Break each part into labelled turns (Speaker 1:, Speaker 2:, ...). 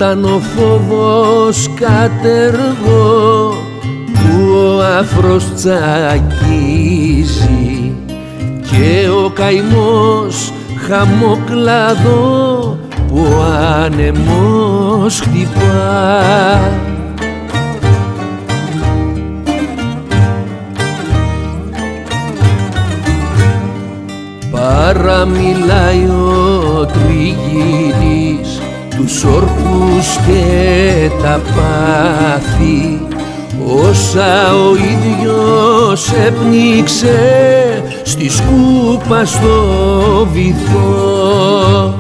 Speaker 1: Όταν ο φόβος κατεργό που ο αφρός τσακίζει και ο καημός χαμοκλαδό που ο άνεμος χτυπά, παραμιλάει ο τριγύρης τους όρκους και τα πάθη, όσα ο ίδιος έπνιξε στη σκούπα στο βυθό.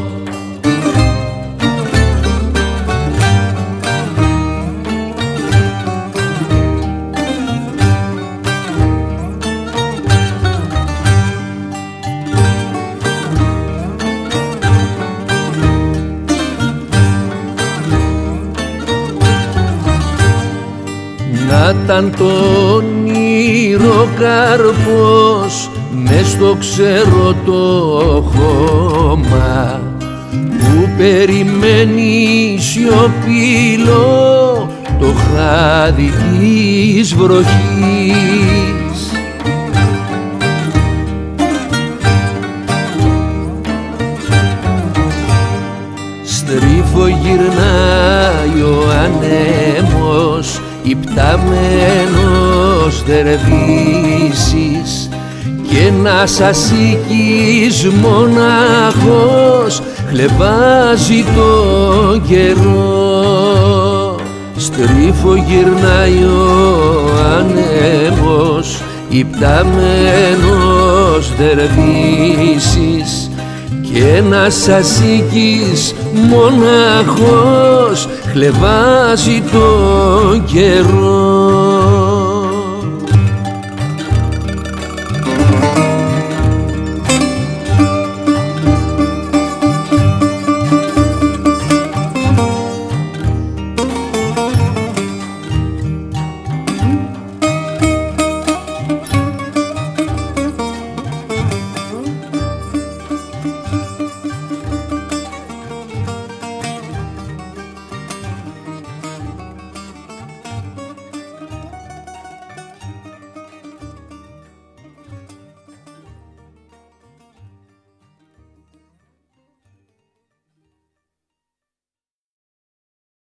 Speaker 1: Να ήταν το όνειρο καρπός μες στο ξερό το χώμα που περιμένει σιωπηλό το χάδι της βροχής. Στρίφο γυρνάει ο ανέμος υπταμένος δερβίσης και ένας ασίκης μοναχός χλεβάζει τον καιρό. Στρίφο γυρνάει ο ανέμος υπταμένος δερβίσης και ένας ασίκης μοναχός χλεβάζει τον καιρό.